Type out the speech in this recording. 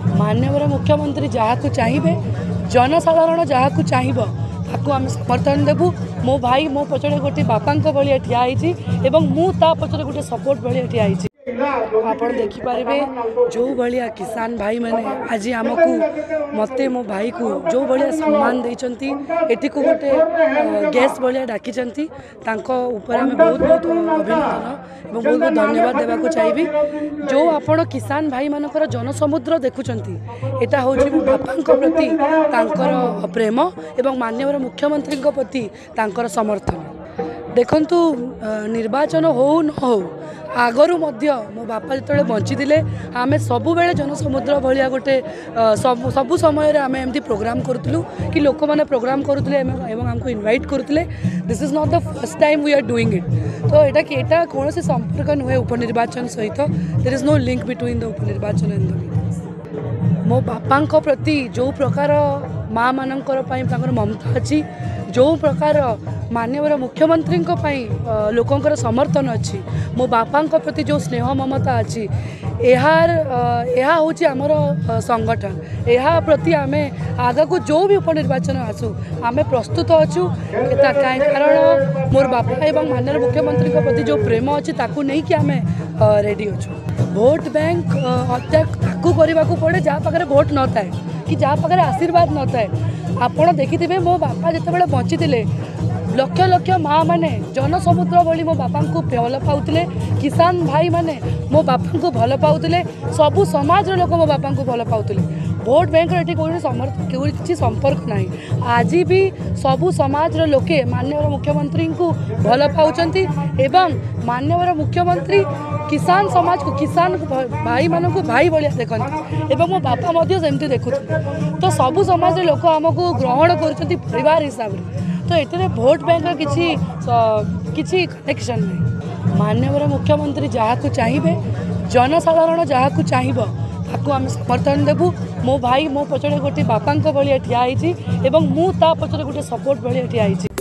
माननीय मुख्यमंत्री जहाँ को चाहिए जनसाधारण जहाँ को चाहिए ताकू आम समर्थन देबू। मो भाई मो पचड़े गोटे बापा भाई ठिया एवं मु ता पचड़े गोटे सपोर्ट भाई ठिया। आप देखिपारे जो भाया किसान भाई मैंने आज आमको मते मो भाई को जो भाया सम्मान देती एटी को गोटे गैस भाया डाकी ऊपर आम बहुत बहुत अभिनंदन और बहुत बहुत धन्यवाद देवाक चाहिए। जो आपण किसान भाई मानकर जनसमुद्र देखुंती एटा हूँ मो बापा प्रति तांकर प्रेम एवं माननीय मुख्यमंत्री प्रति तांकर समर्थन। देखंतु निर्वाचन हो न हो आगरू मध्य मो बापा जो बंची थे आम सबु बेले जनसमुद्र भाया गोटे सबु समय आम एमती प्रोग्राम करूँ कि लोक मैंने प्रोग्राम करुले एवं आमको इनवाइट करुले। This is not the first time we are doing it. तो यहाँ कौन संपर्क नुहे उपनिर्वाचन सहित। There is no link between the उपनिर्वाचन एंड द मो बापा प्रति जो प्रकार माँ मानकर ममता अच्छी जो प्रकार माननीय मुख्यमंत्री लोकंर समर्थन अच्छी मो बापा प्रति जो स्नेह ममता अच्छी यह हूँ आमर संगठन। यह प्रति आम आग को जो भी उपनिर्वाचन आसू आम प्रस्तुत अच्छु कारण मोर बापा एवं माननीय मुख्यमंत्री प्रति जो प्रेम अच्छी ताकू नहीं कि आम रेडी अच्छु। भोट बैंक ताकू करने को पड़े जहाँ पाखे भोट न थाए कि जहाँ पाखे आशीर्वाद न थाए। आपड़ देखिथे मो बापा जिते बंची थे लक्ष लक्ष माँ मैंने जनसमुद्र भली मो बापा को भल पाउले। किसान भाई मैंने मो बापा को भल पाउले। सबु समाज लोक मो बापा को भल पाउले। भोट बैंक ये किसी संपर्क ना। आज भी सबु समाज लोके माननीय मुख्यमंत्री को भल पाउचंती एवं माननीय मुख्यमंत्री किसान समाज को किसान भाई मान को भाई भाया देखते एवं मो बापा सेमती देखुते। तो सबु समाज लोक आमको ग्रहण कर परिवार हिसाब से। तो ये भोट बैंक किसी कनेक्शन नहीं। माननीय मुख्यमंत्री जहाँ को चाहिए जनसाधारण जहाँ को चाहिए ताकू आम समर्थन देबू। मो भाई मो पचड़े गोटे बापा भाई ठिया एवं मु ता पचड़े गोटे सपोर्ट भाई ठिया।